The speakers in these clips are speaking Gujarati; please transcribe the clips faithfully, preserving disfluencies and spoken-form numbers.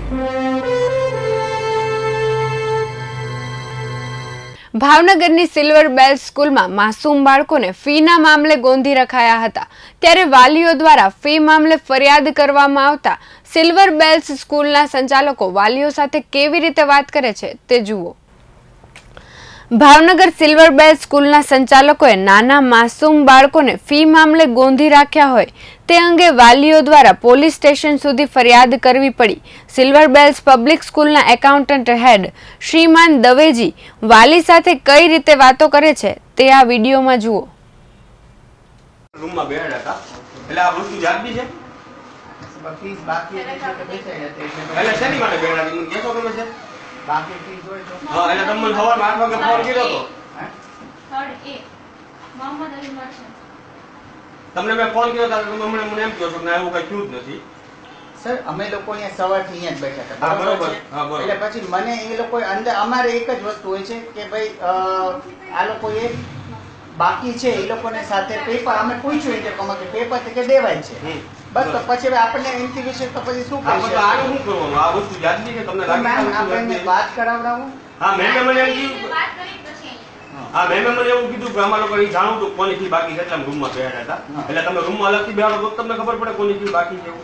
ભાવનગરની સિલ્વર બેલ સ્કૂલમાં માસૂમ બાળકોને ફીના મામલે ગોંધી રખાયા હતા ત્યારે વાલીઓ દ્વારા ફી મામલે ફરિયાદ કરવામાં આવતા સિલ્વર બેલ્સ સ્કૂલના સંચાલકો વાલીઓ સાથે કેવી રીતે વાત કરે છે તે જુઓ। ભાવનગર સિલ્વર બેલ સ્કૂલના સંચાલકોએ નાના માસૂમ બાળકોને ફી મામલે ગોંધી રાખ્યા હોય તે અંગે વાલીઓ દ્વારા પોલીસ સ્ટેશન સુધી ફરિયાદ કરવી પડી। સિલ્વર બેલ્સ પબ્લિક સ્કૂલના એકાઉન્ટન્ટ હેડ શ્રીમાન દવેજી વાલી સાથે કઈ રીતે વાતો કરે છે તે આ વિડીયોમાં જુઓ। રૂમમાં બેઠા હતા એટલે આ વસ્તુ જાગતી છે ફીસ બાકી છે કે બેસાય છે એટલે શેની માટે બેઠા છે કેસો ગમે છે બાકી ફીસ હોય તો હા એટલે તમને સવારમાં આઠ વાગે ફોન કર્યો તો થર્ડ એ મોહમ્મદ અલી મર્ચન્ટ તમને મેં ફોન કર્યો તો તમે મને મને એમ કહો છો કે એવું કઈ થયું જ નથી સર અમે લોકો અહીંયા સવારથી અહીંયા જ બેઠા હતા હા બરોબર હા બરોબર એટલે પછી મને એ લોકો અંદર અમારે એક જ વસ્તુ હોય છે કે ભાઈ આ લોકોએ બાકી છે એ લોકોને સાથે પેપર અમે પૂછ્યું કે કમા કે પેપર કે દેવાય છે બસ તો પછી આપણને એમથી વિશે તો પછી શું કરીએ આ આનું શું કરવાનું આ વસ્તુ જાગતી છે તમને લાગે મેમ આપણે વાત કરાવડાવું હા મેં મને એમ કીધું વાત કરી પછી હા મેં મને એવું કીધું કે અમારા લોકો એ જાણું તો કોની ફી બાકી છે એટલે રૂમમાં બેઠા હતા એટલે તમે રૂમમાં અલગથી બેઠો તો તમને ખબર પડે કોની ફી બાકી છે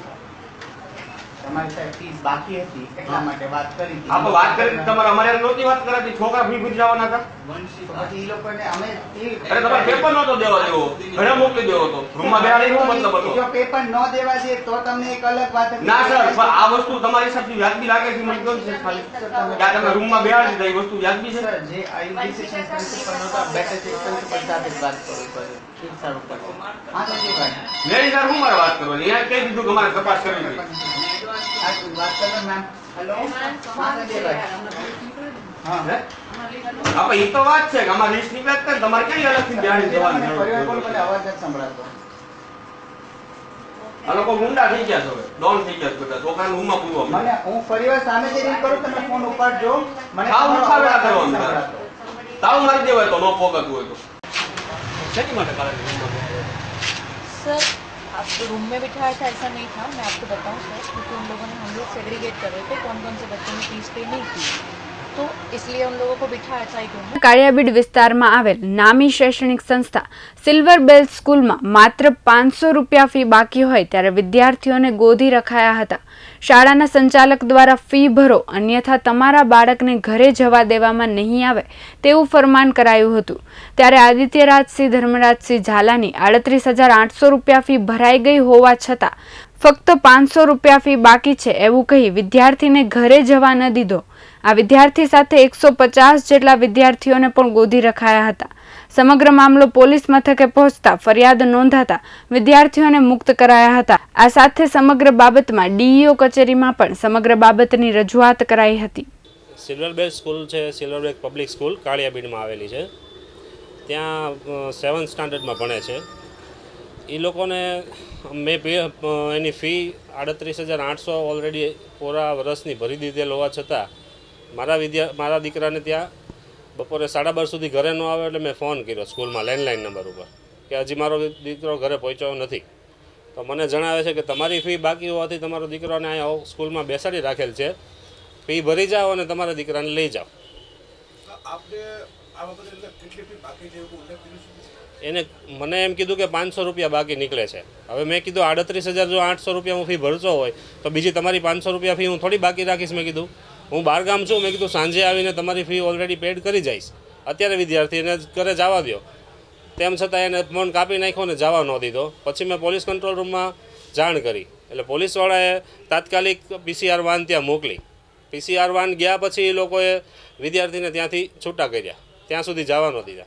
તમારી સાહેબ ફીસ બાકી હતી એટલા માટે વાત કરી હતી આપણે વાત કરી તમારે અમારે નહોતી વાત કરાતી છોકરા ફી ભરી જવાના હતા પછી એ લોકોને અમે અરે તમારે પેપર નહોતો દેવા દેવો ઘરે મોકલી દેવો તો રૂમમાં બેહાડી શું મતલબ હતો જો પેપર ન દેવા દે તો તમને એક અલગ વાત હતી ના સર આ વસ્તુ તમારી હિસાબથી વ્યાજબી લાગે છે મને કહો છે ખાલી કે તમે રૂમમાં બેહાડી દીધા એ વસ્તુ વ્યાજબી છે સર જે આઈયુડીસીએશન પ્રિન્સિપલ નહોતા બેઠે છે પ્રિન્સિપલ સાથે જ વાત કરવી પડે ઠીક સારું પડે હા તો જી ભાઈ મેરી સર હું મારે વાત કરવાની અહીંયા કહી દીધું કે મારે તપાસ કરવી છે વાત કરો મેમ હેલો હા જી ભાઈ હા હે આપણે એ તો વાત છે કે અમારી લિસ્ટ ની વાત કરે તમારે કઈ અલગથી બેહાડી જવાની જરૂર પરિવાર કોણ મને અવાજ જ સંભળાતો આ લોકો ગુંડા થઈ ગયા છે હવે ડોન થઈ ગયા છે બધા છોકરાને રૂમમાં પૂરવા મને હું પરિવાર સામે જે રીત કરું તમે ફોન ઉપાડજો મને તાવ ઉઠાવેલા કરવાનું તાવ મારી દેવાય તો ન પોગતું હોય તો શેની માટે કરે सर आप तो रूम में बिठाया था ऐसा नहीं था मैं आपको बताऊं सर क्योंकि उन लोगों ने हम लोग सेग्रीगेट कर रहे थे कौन कौन से बच्चों ने फीस पे नहीं की तो इसलिए उन लोगों को बिठाया था एक रूम में। કાળિયાબીડ વિસ્તારમાં આવેલ નામી શૈક્ષણિક સંસ્થા સિલ્વર બેલ સ્કૂલમાં માત્ર પાંચસો રૂપિયા ફી બાકી હોય ત્યારે વિદ્યાર્થીઓને ગોધી રખાયા હતા। શાળાના સંચાલક દ્વારા ફી ભરો અન્યથા તમારા બાળકને ઘરે જવા દેવામાં નહીં આવે તેવું ફરમાન કરાયું હતું ત્યારે આદિત્યરાજસિંહ ધર્મરાજસિંહ ઝાલાની આડત્રીસ હજાર આઠસો રૂપિયા ફી ભરાઈ ગઈ હોવા છતાં ફક્ત પાંચસો રૂપિયા ફી બાકી છે એવું કહી વિદ્યાર્થીને ઘરે જવા ન દીધો। આ વિદ્યાર્થી સાથે એકસો પચાસ જેટલા વિદ્યાર્થીઓને પણ ગોધી રખાયા હતા। સમગ્ર મામલો પોલીસ મથકે પહોંચતા ફરિયાદ નોંધાતા વિદ્યાર્થીઓને મુક્ત કરાયા હતા। આ સાથે સમગ્ર બાબતમાં ડીઈઓ કચેરીમાં પણ સમગ્ર બાબતની રજૂઆત કરાઈ હતી। સિલ્વર બેલ સ્કૂલ છે સિલ્વર બેલ પબ્લિક સ્કૂલ કાળિયાબીડમાં આવેલી છે ત્યાં સેવન્થ સ્ટાન્ડર્ડમાં ભણે છે એ લોકોને મેં એની ફી આડત્રીસ હજાર આઠસો ઓલરેડી પૂરા વર્ષની ભરી દીધેલ હોવા છતાં મારા વિદ્યા મારા દીકરાને ત્યાં બપોરે સાડા બાર સુધી ઘરે ન આવે એટલે મેં ફોન કર્યો સ્કૂલમાં લેન્ડલાઇન નંબર ઉપર કે હજી મારો દીકરો ઘરે પહોંચ્યો નથી તો મને જણાવે છે કે તમારી ફી બાકી હોવાથી તમારો દીકરાને અહીંયા સ્કૂલમાં બેસાડી રાખેલ છે ફી ભરી જાઓ અને તમારા દીકરાને લઈ જાઓ। એને મને એમ કીધું કે પાંચસો રૂપિયા બાકી નીકળે છે। હવે મેં કીધું આડત્રીસ હજાર જો આઠસો રૂપિયા હું ફી ભરતો હોય તો બીજી તમારી પાંચસો રૂપિયા ફી હું થોડી બાકી રાખીશ। મેં કીધું હું બહાર ગામ છું મેં કીધું સાંજે આવીને તમારી ફી ઓલરેડી પેડ કરી જઈશ અત્યારે વિદ્યાર્થીને ઘરે જવા દો તેમ છતાં એને ફોન કાપી નાખ્યો ને જવા ન દીધો। પછી મેં પોલીસ કંટ્રોલ રૂમમાં જાણ કરી એટલે પોલીસવાળાએ તાત્કાલિક પીસીઆર વાન ત્યાં મોકલી। પીસીઆર વાન ગયા પછી એ લોકોએ વિદ્યાર્થીને ત્યાંથી છૂટા કર્યા ત્યાં સુધી જવા ન દીધા।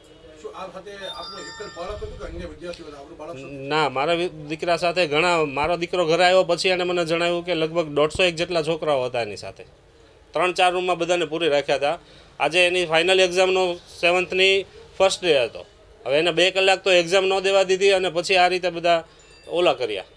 ના મારા દીકરા સાથે ઘણા મારો દીકરો ઘરે આવ્યો પછી એને મને જણાવ્યું કે લગભગ દોઢસો એક જેટલા છોકરાઓ હતા એની સાથે ત્રણ ચાર રૂમમાં બધાને પૂરી રાખ્યા હતા। આજે એની ફાઇનલ એક્ઝામનો સેવન્થની ફર્સ્ટ ડે હતો હવે એને બે કલાક તો એક્ઝામ ન દેવા દીધી અને પછી આ રીતે બધા ઓલા કર્યા।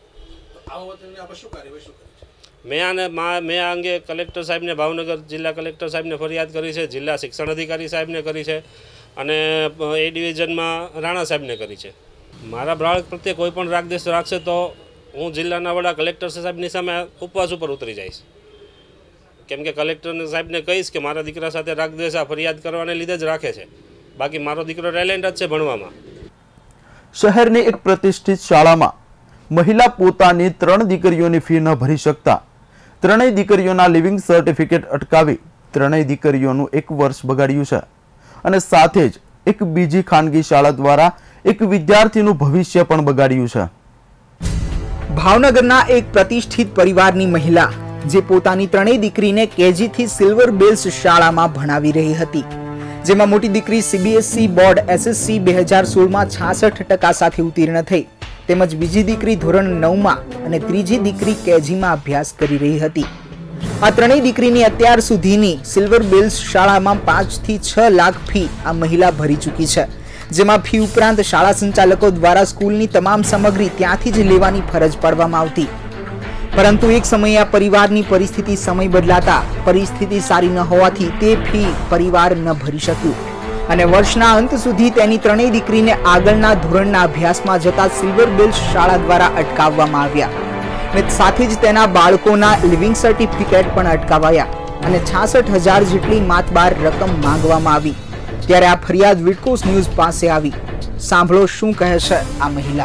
મેં આને મેં આ અંગે કલેક્ટર સાહેબને ભાવનગર જિલ્લા કલેક્ટર સાહેબને ફરિયાદ કરી છે જિલ્લા શિક્ષણ અધિકારી સાહેબને કરી છે અને એ ડિવિઝનમાં રાણા સાહેબને કરી છે। મારા બાળક પ્રત્યે કોઈ પણ રાગદેશ રાખશે તો હું જિલ્લાના વડા કલેક્ટર સાહેબની સામે ઉપવાસ ઉપર ઉતરી જઈશ। કેમ કે કલેક્ટર સાહેબને કહીશ કે મારા દીકરા સાથે રાગદ્વેષ આ ફરિયાદ કરવાને લીધે જ રાખે છે, બાકી મારો દીકરો ટેલેન્ટ જ છે ભણવામાં. શહેરની એક પ્રતિષ્ઠિત શાળામાં મહિલા પોતાની ત્રણ દીકરીઓની ફી ન ભરી શકતા ત્રણેય દીકરીઓના લિવિંગ સર્ટિફિકેટ અટકાવી ત્રણેય દીકરીઓનું એક વર્ષ બગાડ્યું છે અને સાથે જ એક બીજી ખાનગી શાળા દ્વારા એક વિદ્યાર્થીનું ભવિષ્ય પણ બગાડ્યું છે. ભાવનગરના એક પ્રતિષ્ઠિત પરિવારની મહિલા જે પોતાની ત્રણેય દીકરીને કેજી થી સિલ્વર બેલ્સ શાળામાં ભણાવી રહી હતી, જેમાં મોટી દીકરી સીબીએસઈ બોર્ડ એસએસસી બે હજાર સોળમાં છાસઠ ટકા સાથે ઉત્તીર્ણ થઈ, તેમજ બીજી દીકરી ધોરણ નવમાં અને ત્રીજી દીકરી કેજીમાં અભ્યાસ કરી રહી હતી. આ ત્રણેય દીકરીની અત્યાર સુધીની સિલ્વર બેલ્સ શાળામાં પાંચ થી છ લાખ ફી આ મહિલા ભરી ચૂકી છે, જેમાં ફી ઉપરાંત શાળા સંચાલકો દ્વારા સ્કૂલની તમામ સામગ્રી ત્યાંથી જ લેવાની ફરજ પાડવામાં આવતી. પરંતુ એક સમયે આ પરિવારની પરિસ્થિતિ સમય બદલાતા પરિસ્થિતિ સારી ન હોવાથી તે ફી પરિવાર ન ભરી શક્યું અને વર્ષના અંત સુધી તેની ત્રણેય દીકરીને આગળના ધોરણના અભ્યાસમાં જતા સિલ્વર બેલ્સ શાળા દ્વારા અટકાવવામાં આવ્યા અને સાથે જ તેના બાળકોના લિવિંગ સર્ટિફિકેટ પણ અટકાવાયા અને છાસઠ હજાર જેટલી માતબાર રકમ માંગવામાં આવી. ત્યારે આ ફરિયાદ વિડકોસ ન્યૂઝ પાસે આવી. સાંભળો શું કહે છે આ મહિલા.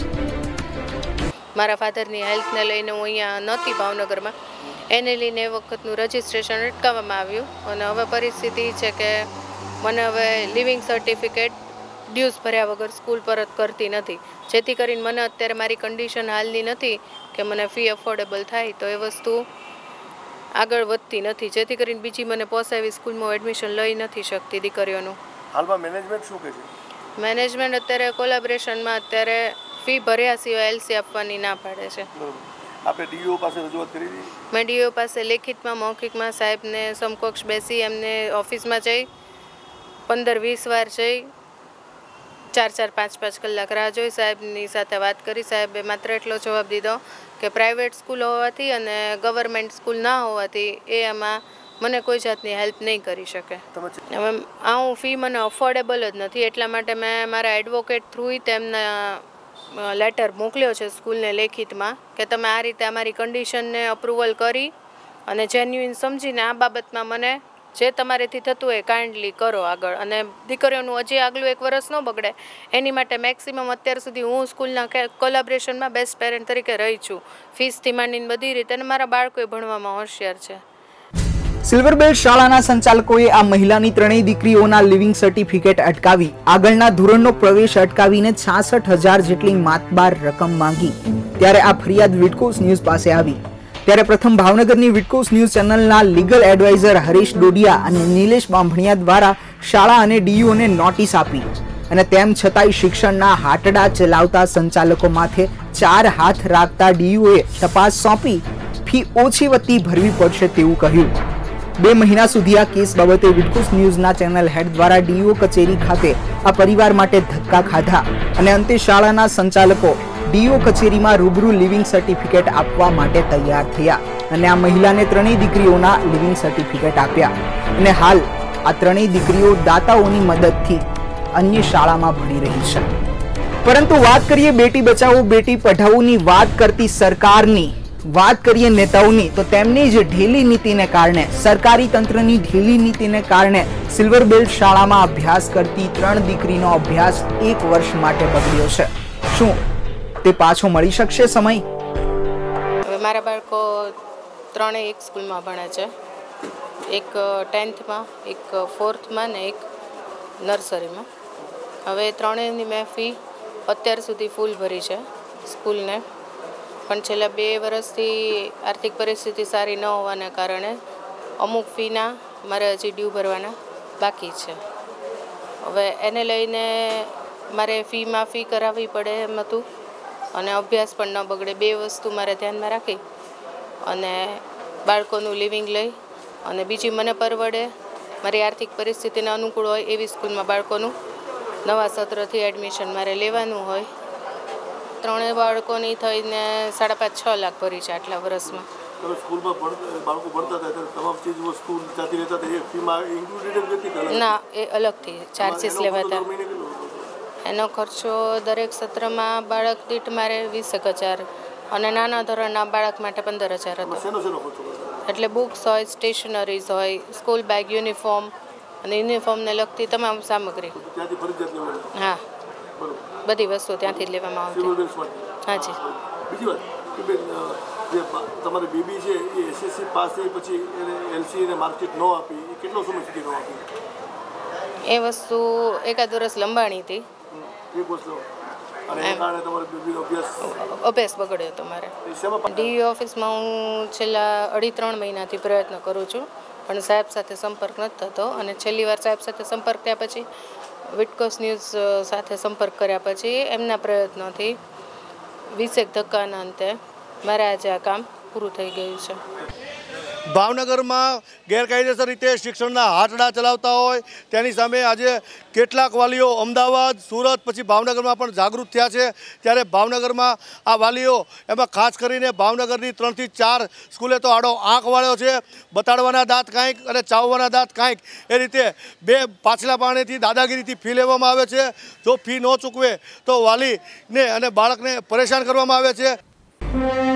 મારા ફાધરની હેલ્થને લઈને હું અહીંયા નહોતી ભાવનગરમાં, એને લઈને એ વખતનું રજિસ્ટ્રેશન અટકાવવામાં આવ્યું અને હવે પરિસ્થિતિ છે કે મને હવે લિવિંગ સર્ટિફિકેટ ડ્યુઝ ભર્યા વગર સ્કૂલ પરત કરતી નથી, જેથી કરીને મને અત્યારે મારી કન્ડિશન હાલની નથી કે મને ફી અફોર્ડેબલ થાય, તો એ વસ્તુ આગળ વધતી નથી, જેથી કરીને બીજી મને પોસાવી સ્કૂલમાં એડમિશન લઈ નથી શકતી દીકરીઓનું. હાલમાં મેનેજમેન્ટ શું કહે છે? મેનેજમેન્ટ અત્યારે કોલેબોરેશનમાં અત્યારે ફી ભર્યા સિવાય એલસી આપવાની ના પાડે છે. આપણે ડીઓ પાસે રજૂઆત કરી હતી? મેં ડીઓ પાસે લેખિતમાં મૌખિકમાં સાહેબને સમકક્ષ બેસી એમને ઓફિસમાં જઈ પંદર વીસ વાર જઈ ચાર ચાર પાંચ પાંચ કલાક રાહ જોઈ સાહેબની સાથે વાત કરી. સાહેબે માત્ર એટલો જવાબ દીધો કે પ્રાઇવેટ સ્કૂલ હોવાથી અને ગવર્મેન્ટ સ્કૂલ ના હોવાથી એ એમાં મને કોઈ જાતની હેલ્પ નહીં કરી શકે. હવે આ હું ફી મને અફોર્ડેબલ જ નથી, એટલા માટે મેં મારા એડવોકેટ થ્રુ તેમના લેટર મોકલ્યો છે સ્કૂલને લેખિતમાં કે તમે આ રીતે અમારી કન્ડિશનને અપ્રુવલ કરી અને જેન્યુઇન સમજીને આ બાબતમાં મને જે તમારેથી થતું હોય કાઇન્ડલી કરો આગળ, અને દીકરીઓનું હજી આગલું એક વર્ષ ન બગડે એની માટે મેક્સિમમ અત્યાર સુધી હું સ્કૂલના કોલેબોરેશનમાં બેસ્ટ પેરેન્ટ તરીકે રહી છું, ફીસથી માંડીને બધી રીતે, અને મારા બાળકોએ ભણવામાં હોશિયાર છે. સિલ્વર બેલ્સ શાળાના સંચાલકોએ આ મહિલાની ત્રણેય દીકરીઓના લિવિંગ સર્ટિફિકેટ અટકાવી આગળના ધોરણનો પ્રવેશ અટકાવીને છાસઠ હજાર જેટલી માતબાર રકમ માંગી. ત્યારે આ ફરિયાદ વિડકોસ ન્યૂઝ પાસે આવી. ત્યારે પ્રથમ ભાવનગરની વિડકોસ ન્યૂઝ ચેનલના લીગલ એડવાઇઝર હરીશ ડોડિયા અને નિલેશ બાંભણિયા દ્વારા શાળા અને ડીયુઓને નોટિસ આપી અને તેમ છતાંય શિક્ષણના હાટડા ચલાવતા સંચાલકો માથે ચાર હાથ રાખતા ડીયુઓએ તપાસ સોંપી ફી ઓછી વત્તી ભરવી પડશે તેવું કહ્યું. બે મહિના સુધી આ કેસ બાબતે વિડકોસ ન્યૂઝના ચેનલ હેડ દ્વારા ડીઓ કચેરી ખાતે આ પરિવાર માટે ધક્કા ખાધા અને અંતે શાળાના સંચાલકો ડીઓ કચેરીમાં રૂબરૂ લિવિંગ સર્ટિફિકેટ આપવા માટે તૈયાર થયા અને આ મહિલાને ત્રણેય દીકરીઓના લિવિંગ સર્ટિફિકેટ આપ્યા અને હાલ આ ત્રણેય દીકરીઓ દાતાઓની મદદથી અન્ય શાળામાં ભણી રહી છે. પરંતુ વાત કરીએ બેટી બચાવો બેટી પઢાઓની વાત કરતી સરકારની, વાત કરીએ નેતાઓની, તો તેમની જ ઢીલી નીતિને કારણે, સરકારી તંત્રની ઢીલી નીતિને કારણે સિલ્વર બેલ્ટ શાળામાં અભ્યાસ કરતી ત્રણ દીકરીનો અભ્યાસ એક વર્ષ માટે બગડ્યો છે. શું તે પાછો મળી શકશે સમય? હવે મારા બાળકો ત્રણેય એક સ્કૂલમાં ભણે છે, એક ટેન્થમાં, એક ફોર્થમાં ને એક નર્સરીમાં. હવે ત્રણેયની મેં ફી અત્યાર સુધી ફૂલ ભરી છે સ્કૂલને, પણ છેલ્લા બે વર્ષથી આર્થિક પરિસ્થિતિ સારી ન હોવાને કારણે અમુક ફીના મારે હજી ડ્યુ ભરવાના બાકી છે. હવે એને લઈને મારે ફી માફી કરાવવી પડે એમ હતું અને અભ્યાસ પણ ન બગડે, બે વસ્તુ મારે ધ્યાનમાં રાખી અને બાળકોનું લિવિંગ લઈ અને બીજી મને પરવડે, મારી આર્થિક પરિસ્થિતિને અનુકૂળ હોય એવી સ્કૂલમાં બાળકોનું નવા સત્રથી એડમિશન મારે લેવાનું હોય. ત્રણેય બાળકોની થઈને સાડા પાંચ છ લાખ ભરી છે આટલા વર્ષમાં. ના, એ અલગથી ચાર્જીસ લેવાતા. એનો ખર્ચો દરેક સત્રમાં બાળક દીઠ મારે વીસેક હજાર અને નાના ધોરણના બાળક માટે પંદર હજાર હતો. એટલે બુક્સ હોય, સ્ટેશનરીઝ હોય, સ્કૂલ બેગ, યુનિફોર્મ અને યુનિફોર્મને લગતી તમામ સામગ્રી. ત્યાંથી ફરજિયાત લેવાની? હા, બધી વસ્તુ ત્યાંથી જ લેવામાં આવતી. હા જી. બીજી વાત કે બેન, જે તમારી બેબી છે એ એસએસસી પાસ થઈ પછી એને એલસી ને માર્કશીટ ન આપી, એ કેટલો સમય સુધી ન આપી? એ વસ્તુ એકાદ વર્ષ લંબાણી હતી. એક વર્ષ અને એ કારણે તમારી બેબીનો અભ્યાસ અભ્યાસ બગડ્યો હતો મારે. ડીઈ ઓફિસમાં હું છેલ્લા અઢી ત્રણ મહિનાથી પ્રયત્ન કરું છું, પણ સાહેબ સાથે સંપર્ક નથી થતો. અને છેલ્લી વાર સાહેબ સાથે સંપર્ક થયા પછી, વિટકોસ ન્યૂઝ સાથે સંપર્ક કર્યા પછી એમના પ્રયત્નોથી વીસેક ધક્કાના અંતે મારે આજે આ કામ પૂરું થઈ ગયું છે. ભાવનગરમાં ગેરકાયદેસર રીતે શિક્ષણના હાથડા ચલાવતા હોય તેની સામે આજે કેટલાક વાલીઓ અમદાવાદ, સુરત પછી ભાવનગરમાં પણ જાગૃત થયા છે. ત્યારે ભાવનગરમાં આ વાલીઓ, એમાં ખાસ કરીને ભાવનગરની ત્રણથી ચાર સ્કૂલે તો આડો આંખ વાળ્યો છે. બતાડવાના દાંત કાંઈક અને ચાવવાના દાંત કાંઈક, એ રીતે બે પાછલા પાણીથી દાદાગીરીથી ફી લેવામાં આવે છે. જો ફી ન ચૂકવે તો વાલીને અને બાળકને પરેશાન કરવામાં આવે છે.